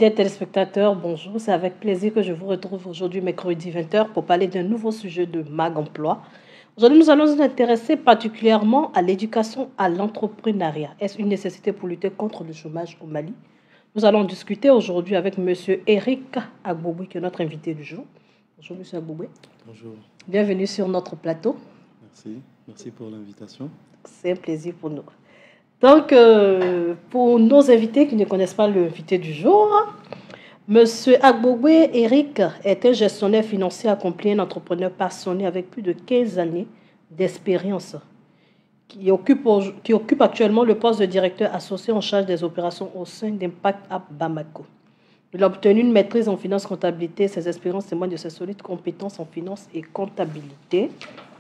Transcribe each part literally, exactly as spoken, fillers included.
fidèles téléspectateurs, bonjour. C'est avec plaisir que je vous retrouve aujourd'hui, mercredi vingt heures, pour parler d'un nouveau sujet de Mag Emploi. Aujourd'hui, nous allons nous intéresser particulièrement à l'éducation à l'entrepreneuriat. Est-ce une nécessité pour lutter contre le chômage au Mali? Nous allons discuter aujourd'hui avec M. Eric Agbouboué, qui est notre invité du jour. Bonjour, M. Agbouboué. Bonjour. Bienvenue sur notre plateau. Merci. Merci pour l'invitation. C'est un plaisir pour nous. Donc, euh, pour nos invités qui ne connaissent pas l'invité du jour, M. Agbouboué Eric est un gestionnaire financier accompli, un entrepreneur passionné avec plus de quinze années d'expérience, qui occupe, qui occupe actuellement le poste de directeur associé en charge des opérations au sein d'Impact App Bamako. Il a obtenu une maîtrise en finance comptabilité. Ses expériences témoignent de ses solides compétences en finance et comptabilité.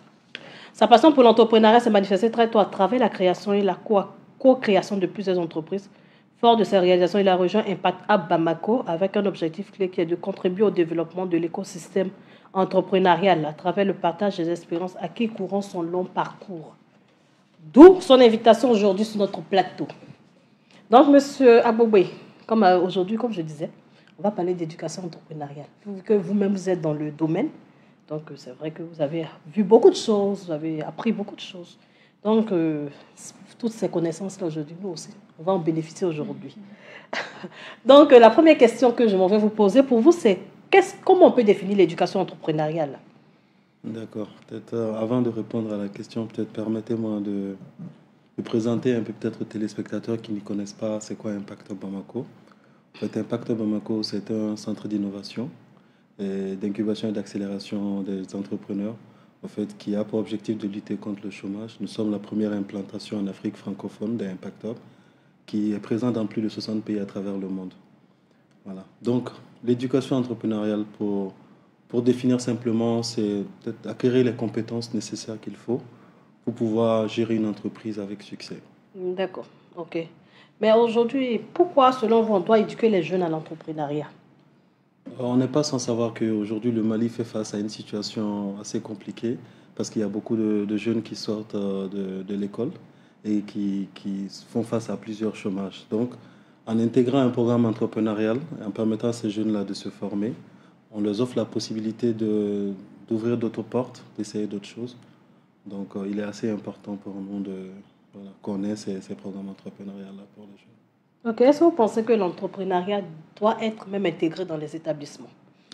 Sa passion pour l'entrepreneuriat s'est manifestée très tôt à travers la création et la co-création de plusieurs entreprises. Fort de ses réalisations, il a rejoint Impact App Bamako avec un objectif clé qui est de contribuer au développement de l'écosystème entrepreneurial à travers le partage des expériences acquises courant son long parcours. D'où son invitation aujourd'hui sur notre plateau. Donc, M. Agbouboué, comme aujourd'hui, comme je disais, on va parler d'éducation entrepreneuriale. Vu que vous-même, vous êtes dans le domaine, donc c'est vrai que vous avez vu beaucoup de choses, vous avez appris beaucoup de choses. Donc, euh, toutes ces connaissances-là aujourd'hui, nous aussi, on va en bénéficier aujourd'hui. Donc, euh, la première question que je m'en vais vous poser pour vous, c'est comment on peut définir l'éducation entrepreneuriale? D'accord. Peut-être euh, avant de répondre à la question, peut-être permettez-moi de, de présenter un peu peut-être aux téléspectateurs qui ne connaissent pas c'est quoi Impact Bamako. En fait, Impact Bamako, c'est un centre d'innovation, d'incubation et d'accélération des entrepreneurs, en fait, qui a pour objectif de lutter contre le chômage. Nous sommes la première implantation en Afrique francophone d'Impact Hub, qui est présente dans plus de soixante pays à travers le monde. Voilà. Donc, l'éducation entrepreneuriale, pour, pour définir simplement, c'est peut-être acquérir les compétences nécessaires qu'il faut pour pouvoir gérer une entreprise avec succès. D'accord, ok. Mais aujourd'hui, pourquoi, selon vous, on doit éduquer les jeunes à l'entrepreneuriat? On n'est pas sans savoir qu'aujourd'hui, le Mali fait face à une situation assez compliquée parce qu'il y a beaucoup de, de jeunes qui sortent de, de l'école et qui, qui font face à plusieurs chômages. Donc, en intégrant un programme entrepreneurial, en permettant à ces jeunes-là de se former, on leur offre la possibilité d'ouvrir d'autres portes, d'essayer d'autres choses. Donc, euh, il est assez important pour nous de voilà, connaître ces, ces programmes entrepreneuriales-là pour les jeunes. Ok, est-ce que vous pensez que l'entrepreneuriat doit être même intégré dans les établissements?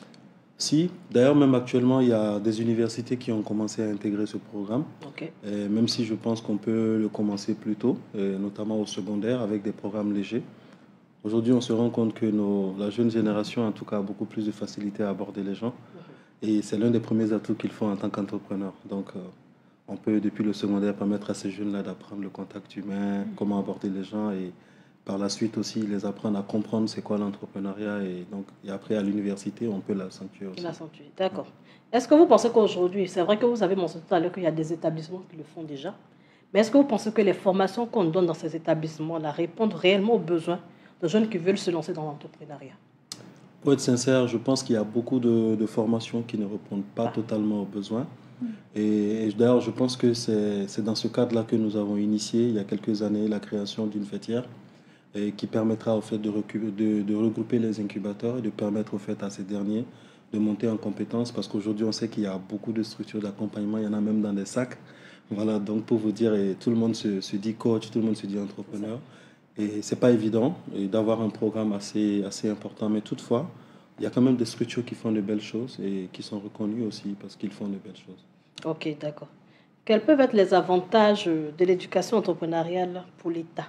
Si, d'ailleurs même actuellement, il y a des universités qui ont commencé à intégrer ce programme. Okay. Et même si je pense qu'on peut le commencer plus tôt, notamment au secondaire, avec des programmes légers. Aujourd'hui, on se rend compte que nos, la jeune génération, en tout cas, a beaucoup plus de facilité à aborder les gens. Mm-hmm. Et c'est l'un des premiers atouts qu'ils font en tant qu'entrepreneur. Donc, euh, on peut, depuis le secondaire, permettre à ces jeunes-là d'apprendre le contact humain, mm-hmm. comment aborder les gens et par la suite aussi, les apprendre à comprendre c'est quoi l'entrepreneuriat et donc et après à l'université, on peut l'accentuer aussi. L'accentuer, d'accord. Est-ce que vous pensez qu'aujourd'hui, c'est vrai que vous avez mentionné tout à l'heure qu'il y a des établissements qui le font déjà, mais est-ce que vous pensez que les formations qu'on donne dans ces établissements-là répondent réellement aux besoins de jeunes qui veulent se lancer dans l'entrepreneuriat? Pour être sincère, je pense qu'il y a beaucoup de, de formations qui ne répondent pas ah. totalement aux besoins. Mmh. Et, et d'ailleurs, je pense que c'est dans ce cadre-là que nous avons initié il y a quelques années la création d'une fêtière et qui permettra au fait de, de, de regrouper les incubateurs et de permettre au fait à ces derniers de monter en compétences parce qu'aujourd'hui on sait qu'il y a beaucoup de structures d'accompagnement, il y en a même dans des sacs. Voilà, donc pour vous dire, et tout le monde se, se dit coach, tout le monde se dit entrepreneur et c'est pas évident d'avoir un programme assez, assez important, mais toutefois il y a quand même des structures qui font de belles choses et qui sont reconnues aussi parce qu'ils font de belles choses. Ok, d'accord. Quels peuvent être les avantages de l'éducation entrepreneuriale pour l'État?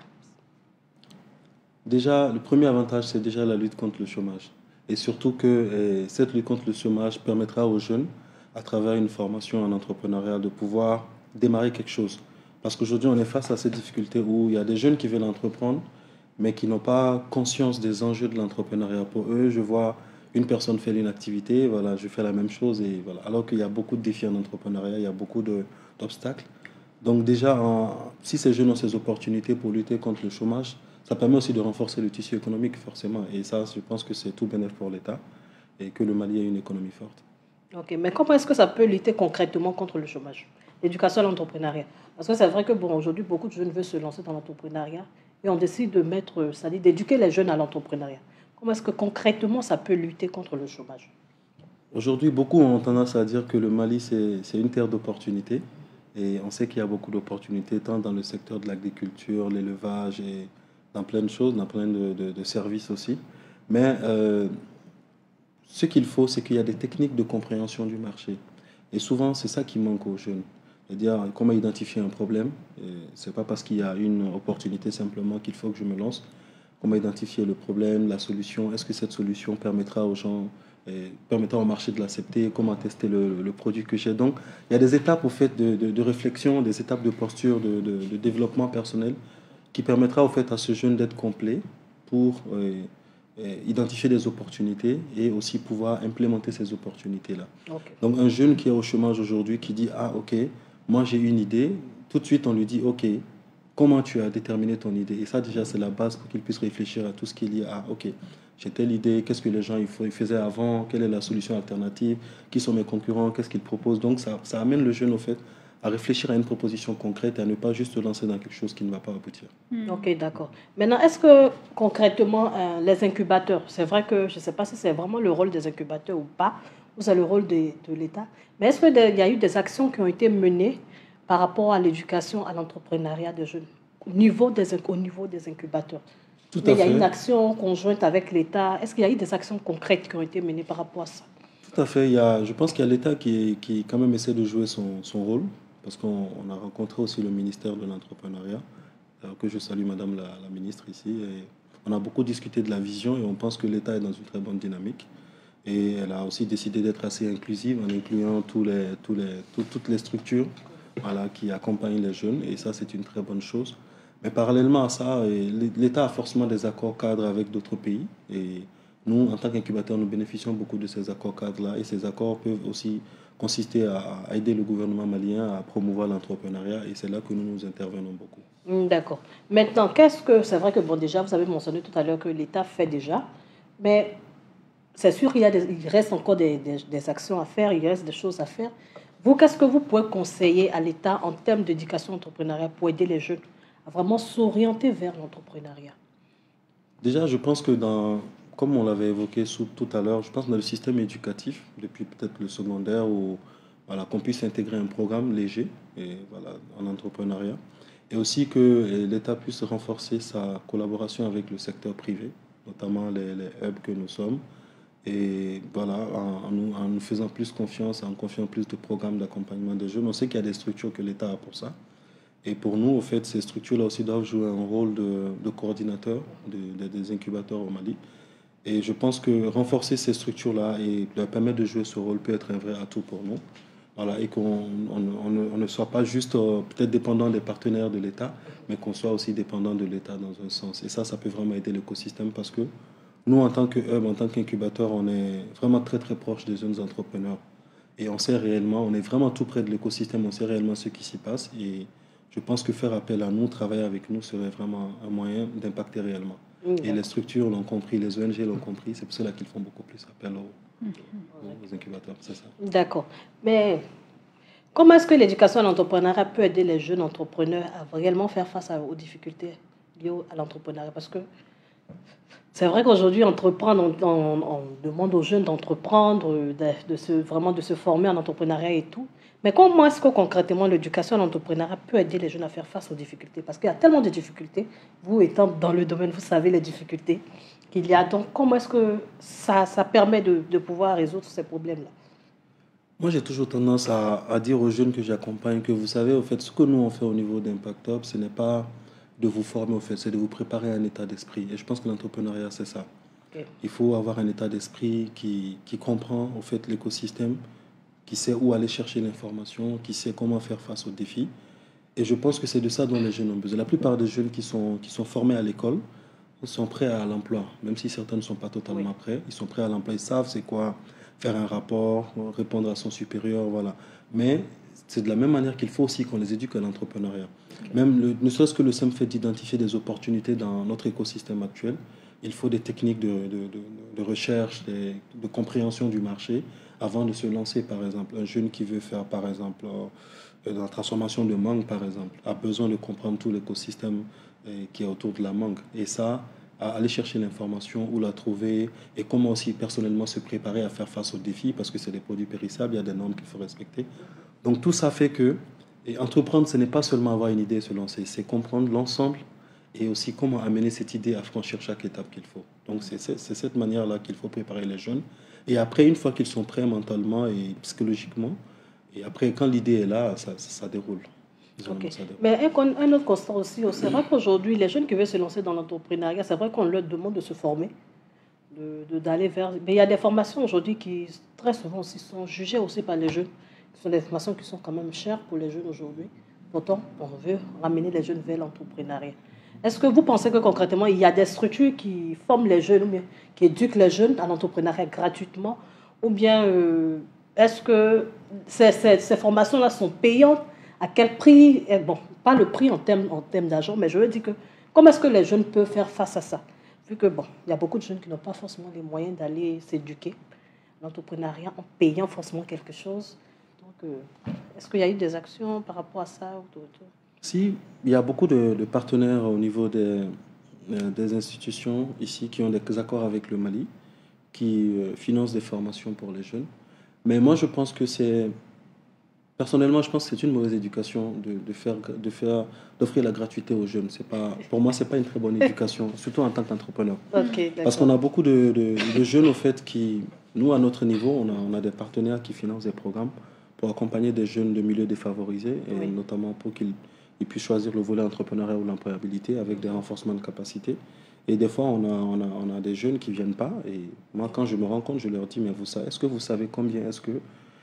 Déjà, le premier avantage, c'est déjà la lutte contre le chômage. Et surtout que eh, cette lutte contre le chômage permettra aux jeunes, à travers une formation en entrepreneuriat, de pouvoir démarrer quelque chose. Parce qu'aujourd'hui, on est face à ces difficultés où il y a des jeunes qui veulent entreprendre, mais qui n'ont pas conscience des enjeux de l'entrepreneuriat. Pour eux, je vois une personne faire une activité, voilà, je fais la même chose. Et voilà. Alors qu'il y a beaucoup de défis en entrepreneuriat, il y a beaucoup d'obstacles. Donc déjà, en, si ces jeunes ont ces opportunités pour lutter contre le chômage, ça permet aussi de renforcer le tissu économique, forcément. Et ça, je pense que c'est tout bénéfice pour l'État et que le Mali ait une économie forte. Ok, mais comment est-ce que ça peut lutter concrètement contre le chômage? L'éducation à l'entrepreneuriat. Parce que c'est vrai que bon, aujourd'hui, beaucoup de jeunes veulent se lancer dans l'entrepreneuriat et on décide de mettre, c'est-à-dire d'éduquer les jeunes à l'entrepreneuriat. Comment est-ce que concrètement ça peut lutter contre le chômage? Aujourd'hui, beaucoup ont tendance à dire que le Mali, c'est c'est une terre d'opportunités. Et on sait qu'il y a beaucoup d'opportunités, tant dans le secteur de l'agriculture, l'élevage et dans plein de choses, dans plein de, de- de services aussi. Mais euh, ce qu'il faut, c'est qu'il y a des techniques de compréhension du marché. Et souvent, c'est ça qui manque aux jeunes. C'est-à-dire comment identifier un problème. Ce n'est pas parce qu'il y a une opportunité simplement qu'il faut que je me lance. Comment identifier le problème, la solution. Est-ce que cette solution permettra aux gens, eh, permettra au marché de l'accepter? Comment tester le, le produit que j'ai? Donc, il y a des étapes au fait de, de- de réflexion, des étapes de posture, de, de- de développement personnel qui permettra au fait à ce jeune d'être complet pour euh, euh, identifier des opportunités et aussi pouvoir implémenter ces opportunités-là. Ok. Donc un jeune qui est au chômage aujourd'hui, qui dit, ah ok, moi j'ai une idée, tout de suite on lui dit, ok, comment tu as déterminé ton idée? Et ça déjà c'est la base pour qu'il puisse réfléchir à tout ce qui est lié à, ok, j'ai telle idée, qu'est-ce que les gens ils fa- ils faisaient avant, quelle est la solution alternative, qui sont mes concurrents, qu'est-ce qu'ils proposent. Donc ça, ça amène le jeune au fait à réfléchir à une proposition concrète et à ne pas juste se lancer dans quelque chose qui ne va pas aboutir. Ok, d'accord. Maintenant, est-ce que concrètement, euh, les incubateurs, c'est vrai que je ne sais pas si c'est vraiment le rôle des incubateurs ou pas, ou c'est le rôle de, de l'État, mais est-ce qu'il y a eu des actions qui ont été menées par rapport à l'éducation, à l'entrepreneuriat des jeunes, au niveau des, inc- au niveau des incubateurs? Tout Mais à il y a une fait. action conjointe avec l'État. Est-ce qu'il y a eu des actions concrètes qui ont été menées par rapport à ça? Tout à fait. Il y a, je pense qu'il y a l'État qui, qui quand même essaie de jouer son, son rôle, parce qu'on on a rencontré aussi le ministère de l'Entrepreneuriat, alors que je salue Madame la, la ministre ici. Et on a beaucoup discuté de la vision et on pense que l'État est dans une très bonne dynamique. Et elle a aussi décidé d'être assez inclusive en incluant tous les, tous les, tout- toutes les structures voilà, qui accompagnent les jeunes. Et ça, c'est une très bonne chose. Mais parallèlement à ça, et l'État a forcément des accords cadres avec d'autres pays. Et nous, en tant qu'incubateur, nous bénéficions beaucoup de ces accords cadres-là. Et ces accords peuvent aussi consister à, à aider le gouvernement malien à promouvoir l'entrepreneuriat. Et c'est là que nous nous intervenons beaucoup. Hmm, d'accord. Maintenant, qu'est-ce que... C'est vrai que, bon, déjà, vous avez mentionné tout à l'heure que l'État fait déjà, mais c'est sûr qu'il y a des- il reste encore des, des- des actions à faire, il reste des choses à faire. Vous, qu'est-ce que vous pouvez conseiller à l'État en termes d'éducation entrepreneuriale pour aider les jeunes à vraiment s'orienter vers l'entrepreneuriat? Déjà, je pense que dans, comme on l'avait évoqué sous- tout à l'heure, je pense que dans le système éducatif, depuis peut-être le secondaire, où, voilà, qu'on puisse intégrer un programme léger et, voilà, en entrepreneuriat. Et aussi que euh, l'État puisse renforcer sa collaboration avec le secteur privé, notamment les, les hubs que nous sommes. Et voilà, en, en nous, en nous faisant plus confiance, en confiant plus de programmes d'accompagnement des jeunes. On sait qu'il y a des structures que l'État a pour ça. Et pour nous, au fait, ces structures-là aussi doivent jouer un rôle de, de coordinateur de- de- des incubateurs au Mali. Et je pense que renforcer ces structures-là et leur permettre de jouer ce rôle peut être un vrai atout pour nous. Voilà, et qu'on on- on ne on ne soit pas juste euh, peut-être dépendant des partenaires de l'État, mais qu'on soit aussi dépendant de l'État dans un sens. Et ça, ça peut vraiment aider l'écosystème parce que nous, en tant que hub, en tant qu'incubateur, on est vraiment très très proche des jeunes entrepreneurs. Et on sait réellement, on est vraiment tout près de l'écosystème, on sait réellement ce qui s'y passe. Et je pense que faire appel à nous, travailler avec nous, serait vraiment un moyen d'impacter réellement. Hmm, Et les d'accord. structures l'ont compris, les O N G l'ont compris, c'est pour cela qu'ils font beaucoup plus appel aux, aux incubateurs, c'est ça. D'accord. Mais comment est-ce que l'éducation à l'entrepreneuriat peut aider les jeunes entrepreneurs à réellement faire face à- aux difficultés liées au- à l'entrepreneuriat? Parce que c'est vrai qu'aujourd'hui, entreprendre, on, on- on demande aux jeunes d'entreprendre, de, de se, vraiment de se former en entrepreneuriat et tout. Mais comment est-ce que concrètement l'éducation à l'entrepreneuriat peut aider les jeunes à faire face aux difficultés? Parce qu'il y a tellement de difficultés. Vous étant dans le domaine, vous savez les difficultés qu'il y a. Donc, comment est-ce que ça, ça permet de, de pouvoir résoudre ces problèmes-là? Moi, j'ai toujours tendance à, à dire aux jeunes que j'accompagne que vous savez, au fait, ce que nous on fait au niveau d'Impact Hub, ce n'est pas de vous former, au fait, c'est de vous préparer à un état d'esprit. Et je pense que l'entrepreneuriat, c'est ça. Ok. Il faut avoir un état d'esprit qui, qui comprend, au fait, l'écosystème, qui sait où aller chercher l'information, qui sait comment faire face aux défis. Et je pense que c'est de ça dont les jeunes ont besoin. La plupart des jeunes qui sont, qui sont formés à l'école sont prêts à l'emploi, même si certains ne sont pas totalement Oui. prêts. Ils sont prêts à l'emploi, ils savent c'est quoi faire un rapport, répondre à son supérieur, voilà. Mais c'est de la même manière qu'il faut aussi qu'on les éduque à l'entrepreneuriat. Même le- ne serait-ce que le simple fait d'identifier des opportunités dans notre écosystème actuel, il faut des techniques de, de- de- de recherche, des- de compréhension du marché avant de se lancer, par exemple. Un jeune qui veut faire, par exemple, euh, de la transformation de mangue, par exemple, a besoin de comprendre tout l'écosystème euh, qui est autour de la mangue. Et ça, à aller chercher l'information, où la trouver, et comment aussi personnellement se préparer à faire face aux défis, parce que c'est des produits périssables, il y a des normes qu'il faut respecter. Donc tout ça fait que, et entreprendre, ce n'est pas seulement avoir une idée et se lancer, c'est comprendre l'ensemble et aussi comment amener cette idée à franchir chaque étape qu'il faut. Donc c'est cette manière-là qu'il faut préparer les jeunes. Et après, une fois qu'ils sont prêts mentalement et psychologiquement, et après, quand l'idée est là, ça, ça, ça déroule. Okay. Mais un, un autre constat aussi, c'est vrai qu'aujourd'hui, les jeunes qui veulent se lancer dans l'entrepreneuriat, c'est vrai qu'on leur demande de se former, d'aller de, de, vers... Mais il y a des formations aujourd'hui qui, très souvent aussi, sont jugées aussi par les jeunes. Ce sont des formations qui sont quand même chères pour les jeunes aujourd'hui. Pourtant, on veut ramener les jeunes vers l'entrepreneuriat. Est-ce que vous pensez que concrètement, il y a des structures qui forment les jeunes, ou bien qui éduquent les jeunes à l'entrepreneuriat gratuitement, ou bien euh, est-ce que ces, ces, ces formations-là sont payantes? À quel prix? Bon, pas le prix en termes, en termes d'argent, mais je veux dire que comment est-ce que les jeunes peuvent faire face à ça? Vu que, bon, il y a beaucoup de jeunes qui n'ont pas forcément les moyens d'aller s'éduquer l'entrepreneuriat en payant forcément quelque chose. Donc, euh, est-ce qu'il y a eu des actions par rapport à ça? Ou Si, il y a beaucoup de, de partenaires au niveau des, des institutions ici qui ont des accords avec le Mali, qui euh, financent des formations pour les jeunes. Mais moi, je pense que c'est... Personnellement, je pense que c'est une mauvaise éducation de, de faire, de faire, d'offrir la gratuité aux jeunes. C'est pas, pour moi, ce n'est pas une très bonne éducation, surtout en tant qu'entrepreneur. Okay, parce qu'on a beaucoup de, de, de jeunes, au fait, qui, nous, à notre niveau, on a, on a des partenaires qui financent des programmes pour accompagner des jeunes de milieux défavorisés, et oui. notamment pour qu'ils ils puissent choisir le volet entrepreneuriat ou l'employabilité avec des renforcements de capacité. Et des fois, on a, on a, on a des jeunes qui ne viennent pas. Et moi, quand je me rends compte, je leur dis, mais vous savez, est-ce que vous savez combien est-ce que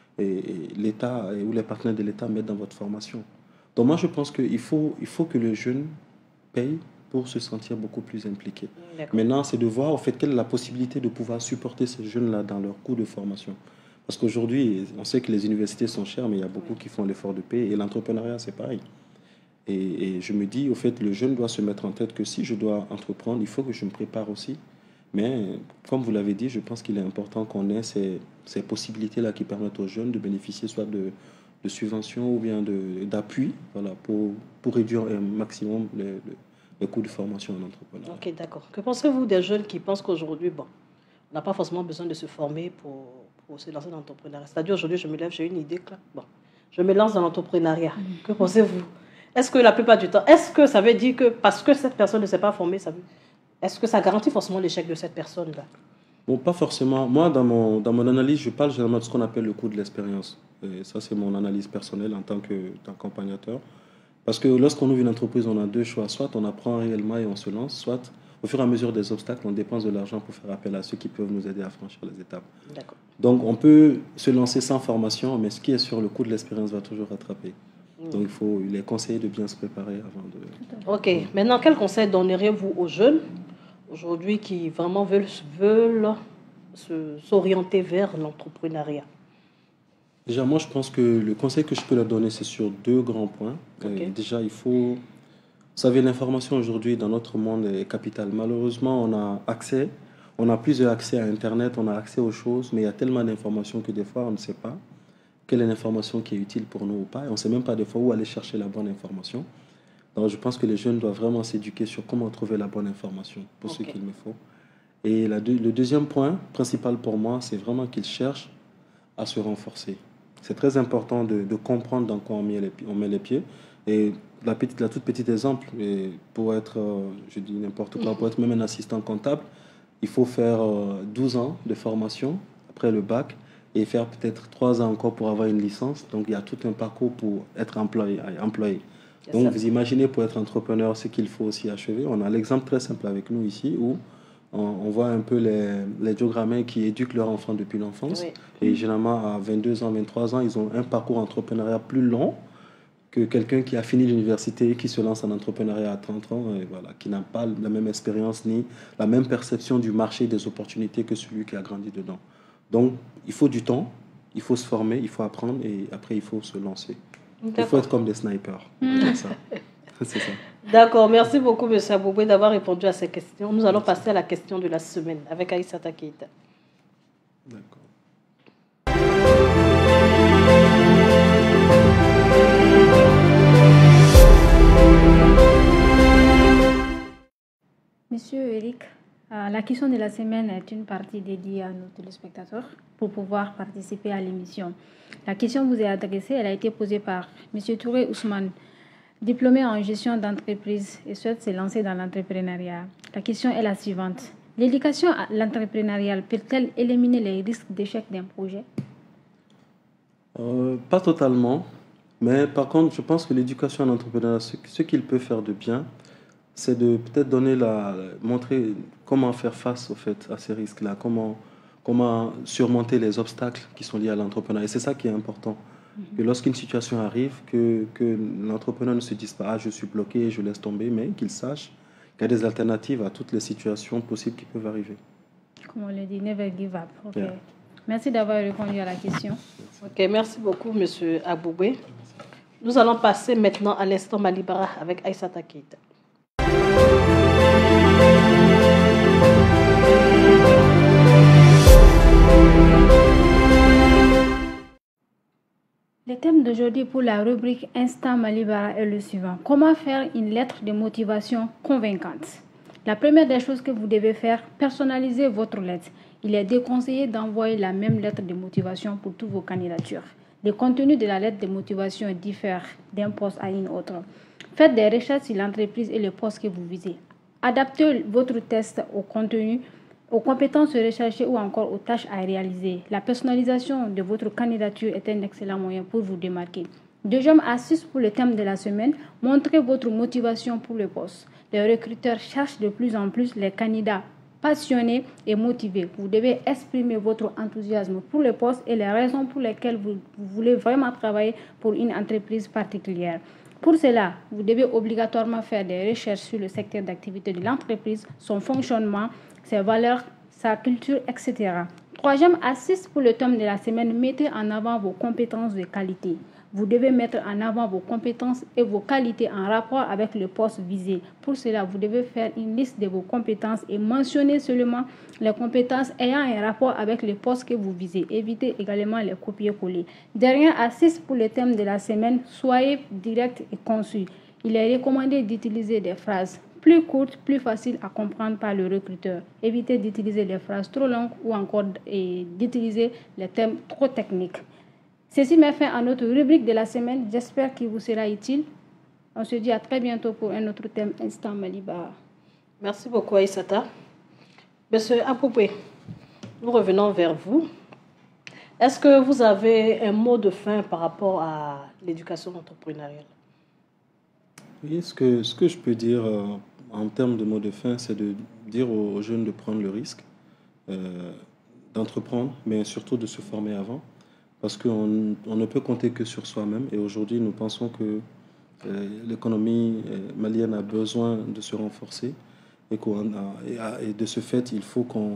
l'État ou les partenaires de l'État mettent dans votre formation? Donc moi, je pense qu'il faut, il faut que le jeune paye pour se sentir beaucoup plus impliqué. Maintenant, c'est de voir, en fait, quelle est la possibilité de pouvoir supporter ces jeunes-là dans leur coût de formation. Parce qu'aujourd'hui, on sait que les universités sont chères, mais il y a beaucoup qui font l'effort de payer. Et l'entrepreneuriat, c'est pareil. Et, et je me dis, au fait, le jeune doit se mettre en tête que si je dois entreprendre, il faut que je me prépare aussi. Mais, comme vous l'avez dit, je pense qu'il est important qu'on ait ces, ces possibilités-là qui permettent aux jeunes de bénéficier soit de, de subventions ou bien d'appui, voilà, pour, pour réduire un maximum les, les, les coûts de formation en entrepreneuriat. Ok, d'accord. Que pensez-vous des jeunes qui pensent qu'aujourd'hui, bon, on n'a pas forcément besoin de se former pour, pour se lancer dans l'entrepreneuriat? C'est-à-dire, aujourd'hui, je me lève, j'ai une idée, là, bon, je me lance dans l'entrepreneuriat. Que pensez-vous? Est-ce que la plupart du temps, est-ce que ça veut dire que parce que cette personne ne s'est pas formée, ça veut... est-ce que ça garantit forcément l'échec de cette personne-là? Bon, pas forcément. Moi, dans mon, dans mon analyse, je parle généralement de ce qu'on appelle le coût de l'expérience. Et ça, c'est mon analyse personnelle en tant qu'accompagnateur. Parce que lorsqu'on ouvre une entreprise, on a deux choix. Soit on apprend réellement et on se lance, soit au fur et à mesure des obstacles, on dépense de l'argent pour faire appel à ceux qui peuvent nous aider à franchir les étapes. Donc, on peut se lancer sans formation, mais ce qui est sur le coût de l'expérience va toujours rattraper. Donc, il, faut, il est conseillé de bien se préparer avant de... Ok. Maintenant, quel conseil donneriez-vous aux jeunes aujourd'hui qui vraiment veulent, veulent s'orienter vers l'entrepreneuriat? Déjà, moi, je pense que le conseil que je peux leur donner, c'est sur deux grands points. Okay. Euh, déjà, il faut... Vous savez, l'information aujourd'hui dans notre monde est capitale. Malheureusement, on a accès, on a plusieurs accès à Internet, on a accès aux choses, mais il y a tellement d'informations que des fois, on ne sait pas quelle est l'information qui est utile pour nous ou pas. Et on ne sait même pas des fois où aller chercher la bonne information. Donc, je pense que les jeunes doivent vraiment s'éduquer sur comment trouver la bonne information pour okay. ce qu'il me faut. Et la deux, le deuxième point principal pour moi, c'est vraiment qu'ils cherchent à se renforcer. C'est très important de, de comprendre dans quoi on met les, on met les pieds. Et la, petite, la toute petite exemple, et pour être, euh, je dis n'importe quoi, pour être même un assistant comptable, il faut faire euh, douze ans de formation après le bac et faire peut-être trois ans encore pour avoir une licence. Donc, il y a tout un parcours pour être employé. employé. Donc, vous imaginez, pour être entrepreneur, ce qu'il faut aussi achever. On a l'exemple très simple avec nous ici, où on, on voit un peu les, les diagrammés qui éduquent leurs enfants depuis l'enfance. Oui. Et généralement, à vingt-deux ans, vingt-trois ans, ils ont un parcours entrepreneurial plus long que quelqu'un qui a fini l'université, qui se lance en entrepreneuriat à trente ans, et voilà, qui n'a pas la même expérience ni la même perception du marché et des opportunités que celui qui a grandi dedans. Donc, il faut du temps, il faut se former, il faut apprendre, et après, il faut se lancer. Il faut être comme des snipers. Mmh. C'est ça. D'accord. Merci beaucoup, M. Abouboué, d'avoir répondu à ces questions. Nous allons passer à la question de la semaine avec Aïssata Keïta. D'accord. Monsieur Eric, la question de la semaine est une partie dédiée à nos téléspectateurs pour pouvoir participer à l'émission. La question vous est adressée, elle a été posée par M. Touré Ousmane, diplômé en gestion d'entreprise et souhaite se lancer dans l'entrepreneuriat. La question est la suivante. L'éducation à l'entrepreneuriat peut-elle éliminer les risques d'échec d'un projet? euh, Pas totalement, mais par contre, je pense que l'éducation à l'entrepreneuriat, ce, ce qu'il peut faire de bien, c'est de peut-être donner la, montrer comment faire face au fait, à ces risques-là, comment, comment surmonter les obstacles qui sont liés à l'entrepreneuriat. Et c'est ça qui est important. Mm-hmm. Que lorsqu'une situation arrive, que, que l'entrepreneur ne se dise pas « Ah, je suis bloqué, je laisse tomber », mais qu'il sache qu'il y a des alternatives à toutes les situations possibles qui peuvent arriver. Comme on le dit, never give up. Okay. Yeah. Merci d'avoir répondu à la question. Merci. Ok, merci beaucoup, M. Agbogbé. Nous allons passer maintenant à l'instant Malibara avec Aïssata Keita. Le thème d'aujourd'hui pour la rubrique Instant Malibara est le suivant. Comment faire une lettre de motivation convaincante? La première des choses que vous devez faire, personnaliser votre lettre. Il est déconseillé d'envoyer la même lettre de motivation pour toutes vos candidatures. Le contenu de la lettre de motivation diffère d'un poste à une autre. Faites des recherches sur l'entreprise et le poste que vous visez. Adaptez votre test au contenu, aux compétences recherchées ou encore aux tâches à réaliser. La personnalisation de votre candidature est un excellent moyen pour vous démarquer. Deuxième astuce pour le thème de la semaine, montrez votre motivation pour le poste. Les recruteurs cherchent de plus en plus les candidats passionnés et motivés. Vous devez exprimer votre enthousiasme pour le poste et les raisons pour lesquelles vous, vous voulez vraiment travailler pour une entreprise particulière. Pour cela, vous devez obligatoirement faire des recherches sur le secteur d'activité de l'entreprise, son fonctionnement, ses valeurs, sa culture, et cetera. Troisième astuce pour le thème de la semaine, mettez en avant vos compétences de qualité. Vous devez mettre en avant vos compétences et vos qualités en rapport avec le poste visé. Pour cela, vous devez faire une liste de vos compétences et mentionner seulement les compétences ayant un rapport avec le poste que vous visez. Évitez également les copier-coller. Dernière astuce pour le thème de la semaine, soyez direct et concis. Il est recommandé d'utiliser des phrases plus courtes, plus faciles à comprendre par le recruteur. Évitez d'utiliser des phrases trop longues ou encore d'utiliser les thèmes trop techniques. Ceci met fin à notre rubrique de la semaine. J'espère qu'il vous sera utile. On se dit à très bientôt pour un autre thème Instant Malibara. Merci beaucoup, Aïssata. Monsieur Apopé, nous revenons vers vous. Est-ce que vous avez un mot de fin par rapport à l'éducation entrepreneuriale? Oui, ce que, ce que je peux dire euh, en termes de mot de fin, c'est de dire aux, aux jeunes de prendre le risque, euh, d'entreprendre, mais surtout de se former avant. Parce qu'on on ne peut compter que sur soi-même. Et aujourd'hui, nous pensons que euh, l'économie euh, malienne a besoin de se renforcer. Et, qu'on a, et, et de ce fait, il faut qu'on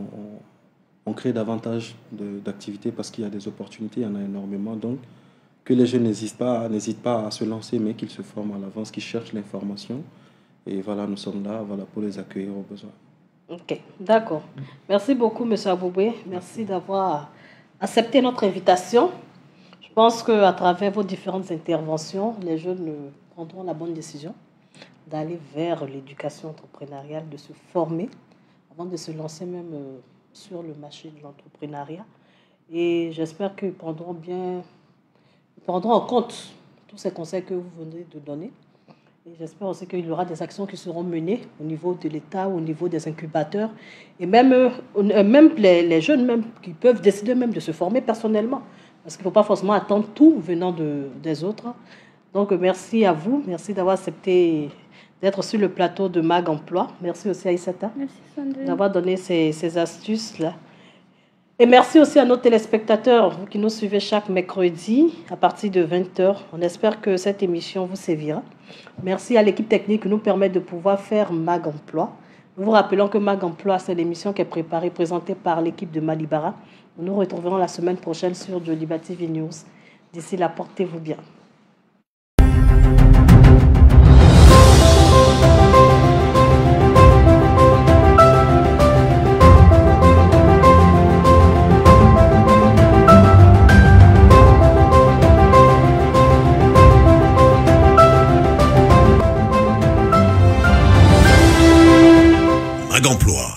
on, on crée davantage d'activités parce qu'il y a des opportunités, il y en a énormément. Donc, que les jeunes n'hésitent pas, n'hésitent pas à se lancer, mais qu'ils se forment à l'avance, qu'ils cherchent l'information. Et voilà, nous sommes là voilà, pour les accueillir au besoin. Ok, d'accord. Merci beaucoup, M. Agbogbé. Merci d'avoir accepté notre invitation. Je pense qu'à travers vos différentes interventions, les jeunes prendront la bonne décision d'aller vers l'éducation entrepreneuriale, de se former avant de se lancer même sur le marché de l'entrepreneuriat. Et j'espère qu'ils prendront bien, ils prendront en compte tous ces conseils que vous venez de donner. Et j'espère aussi qu'il y aura des actions qui seront menées au niveau de l'État, au niveau des incubateurs, et même, euh, même les, les jeunes même, qui peuvent décider même de se former personnellement. Parce qu'il ne faut pas forcément attendre tout venant de, des autres. Donc, merci à vous. Merci d'avoir accepté d'être sur le plateau de Mag Emploi. Merci aussi à Aïssata d'avoir donné ces, ces astuces-là. Et merci aussi à nos téléspectateurs qui nous suivent chaque mercredi à partir de vingt heures. On espère que cette émission vous servira. Merci à l'équipe technique qui nous permet de pouvoir faire Mag Emploi. Nous vous rappelons que Mag Emploi, c'est l'émission qui est préparée, présentée par l'équipe de Malibara. Nous nous retrouverons la semaine prochaine sur Joliba T V News. D'ici là, portez-vous bien. Mag Emploi.